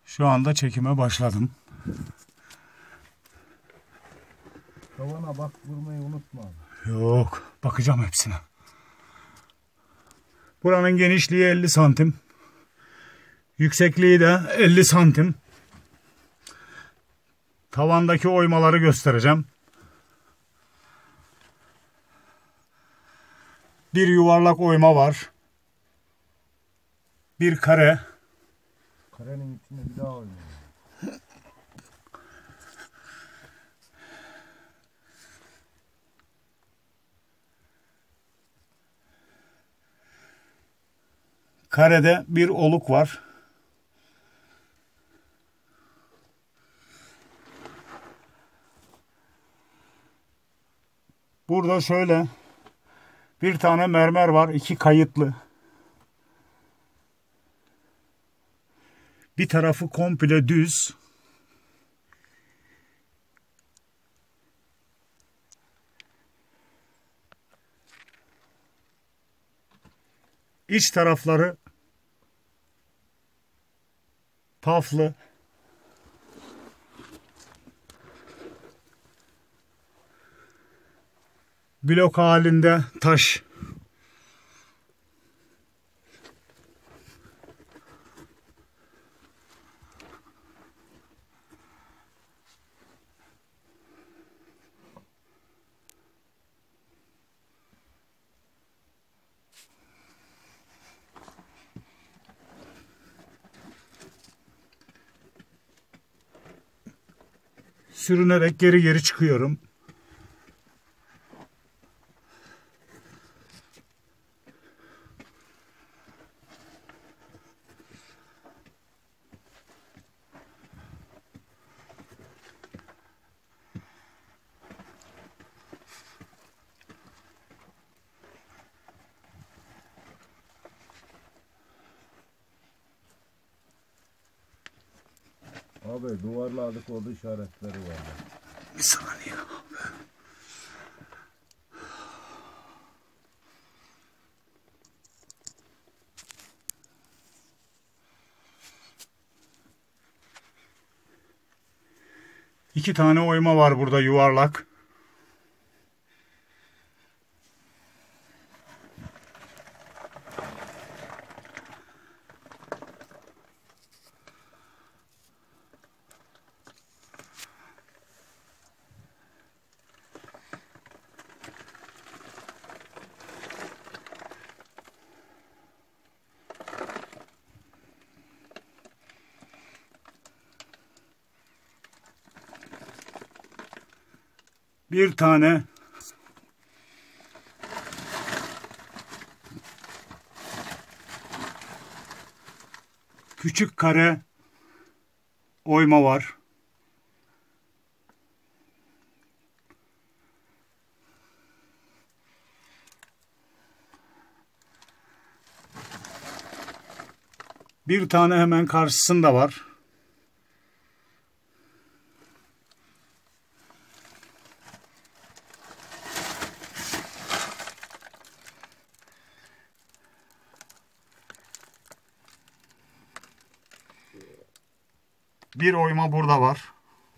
Şu anda çekime başladım. Tavana bak, vurmayı unutma. Yok, bakacağım hepsine. Buranın genişliği 50 santim. Yüksekliği de 50 santim. Tavandaki oymaları göstereceğim. Bir yuvarlak oyma var. Bir kare. Karenin içinde bir daha oynuyor. Karede bir oluk var. Burada şöyle bir tane mermer var. 2 kayıtlı. Bir tarafı komple düz. İç tarafları paflı. Blok halinde taş. Sürünerek geri geri çıkıyorum. Abi duvarladık, oldu işaretleri var. Bir saniye abi. İki tane oyma var burada yuvarlak. Bir tane küçük kare oyma var. Bir tane hemen karşısında var. Bir oyma burada var.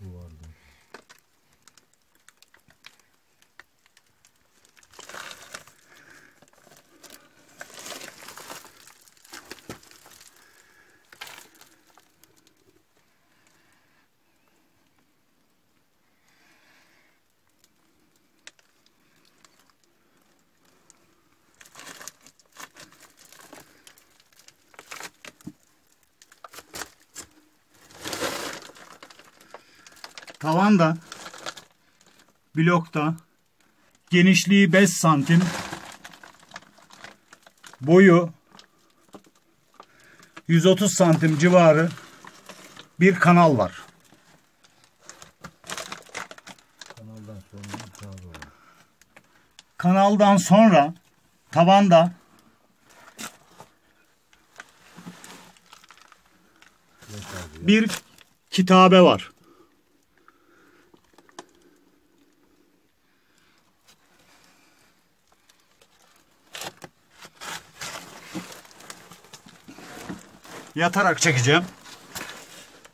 Tavanda, blokta, genişliği 5 santim, boyu 130 santim civarı bir kanal var. Kanaldan sonra tavanda bir kitabe var. Yatarak çekeceğim.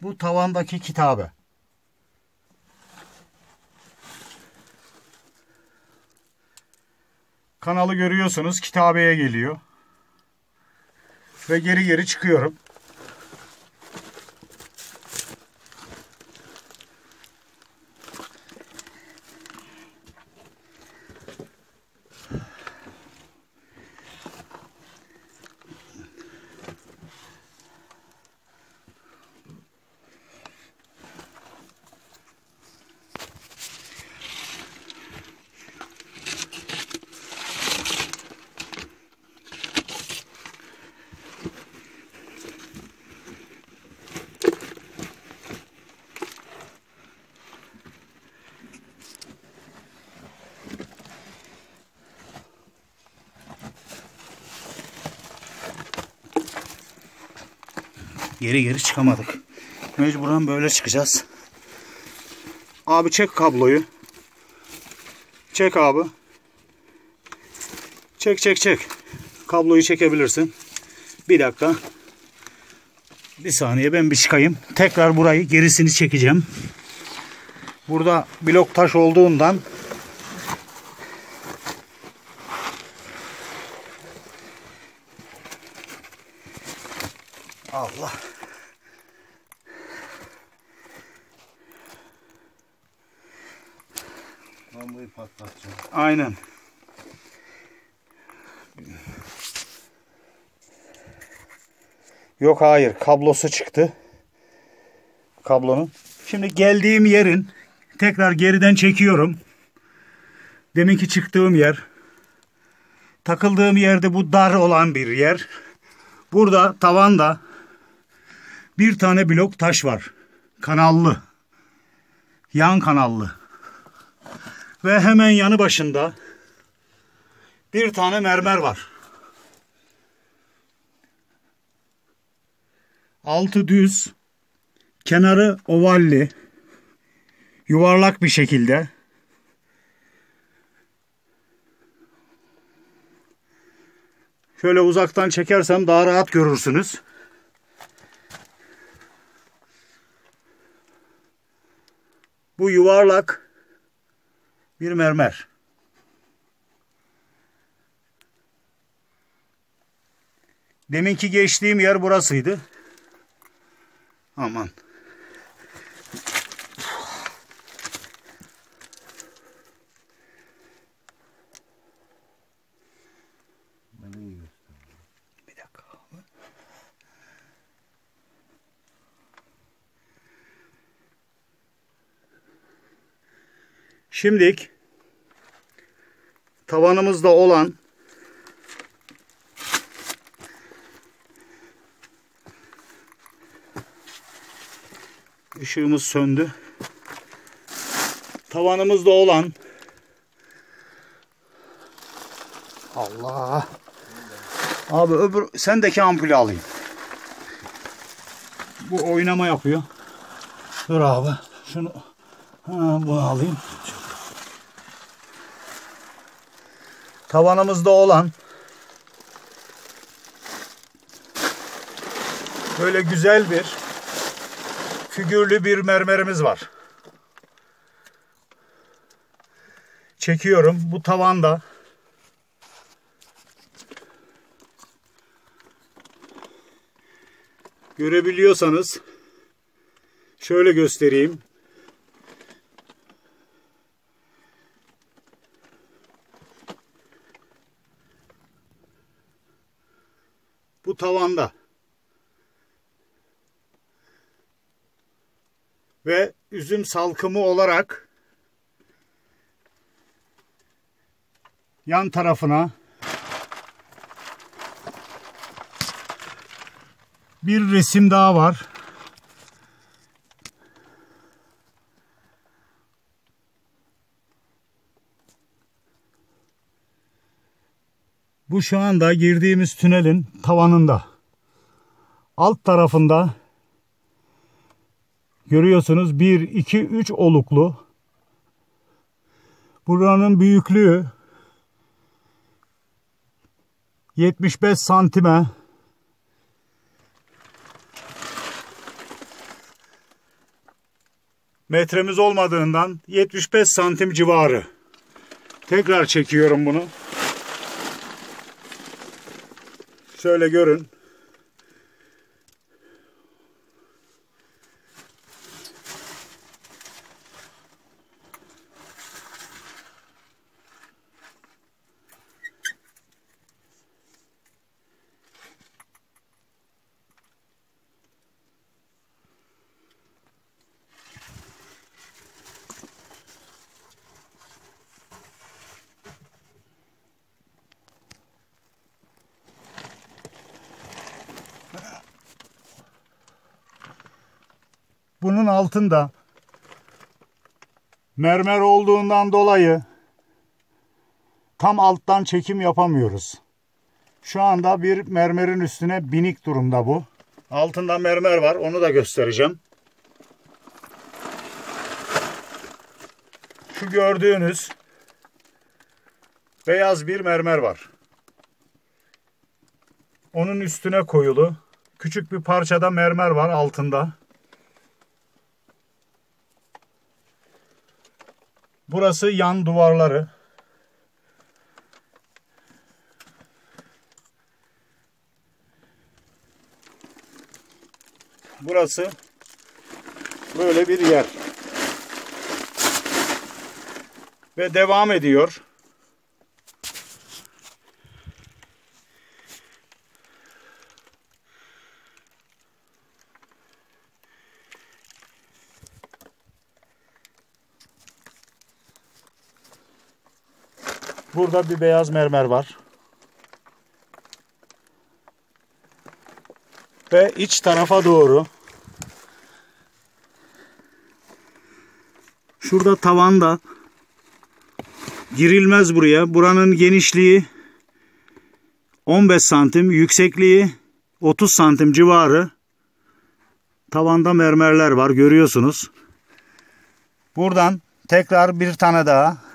Bu tavandaki kitabe. Kanalı görüyorsunuz, kitabeye geliyor. Ve geri geri çıkıyorum. Geri geri çıkamadık. Mecburen böyle çıkacağız. Abi çek kabloyu. Çek abi. Çek. Kabloyu çekebilirsin. Bir dakika. Bir saniye ben bir çıkayım. Tekrar burayı gerisini çekeceğim. Burada blok taş olduğundan Allah. Lambayı patlatacağım. Aynen. Yok hayır. Kablosu çıktı. Kablonun. Şimdi geldiğim yerin tekrar geriden çekiyorum. Deminki çıktığım yer. Takıldığım yerde bu dar olan bir yer. Burada tavanda bir tane blok taş var. Kanallı. Yan kanallı. Ve hemen yanı başında bir tane mermer var. Altı düz, kenarı ovalli, yuvarlak bir şekilde. Şöyle uzaktan çekersem daha rahat görürsünüz. Bu yuvarlak bir mermer. Deminki geçtiğim yer burasıydı. Aman. Bir dakika. Şimdilik tavanımızda olan ışığımız söndü. Tavanımızda olan Allah. Abi öbür sendeki ampulü alayım. Bu oynama yapıyor. Dur abi. Şunu bunu alayım. Tavanımızda olan böyle güzel bir figürlü bir mermerimiz var. Çekiyorum. Bu tavanda görebiliyorsanız şöyle göstereyim. Bu tavanda ve üzüm salkımı olarak yan tarafına bir resim daha var. Bu şu anda girdiğimiz tünelin tavanında. Alt tarafında görüyorsunuz 1, 2, 3 oluklu. Buranın büyüklüğü 75 santime. metremiz olmadığından 75 santim civarı. Tekrar çekiyorum bunu. Şöyle görün. Bunun altında mermer olduğundan dolayı tam alttan çekim yapamıyoruz. Şu anda bir mermerin üstüne binik durumda bu. Altında mermer var, onu da göstereceğim. Şu gördüğünüz beyaz bir mermer var. Onun üstüne koyulu küçük bir parçada mermer var altında. Burası yan duvarları. Burası böyle bir yer. Ve devam ediyor. Burada bir beyaz mermer var. Ve iç tarafa doğru. Şurada tavanda girilmez buraya. Buranın genişliği 15 santim, yüksekliği 30 santim civarı. Tavanda mermerler var, görüyorsunuz. Buradan tekrar bir tane daha